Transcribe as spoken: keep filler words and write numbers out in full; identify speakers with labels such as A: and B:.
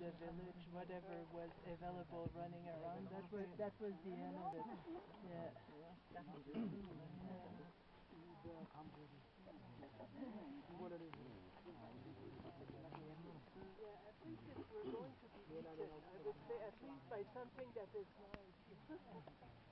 A: the village, whatever was available running around. That was that was the end of it. Yeah. Yeah, at least if we're going to be eaten, I would say at least by something that is nice.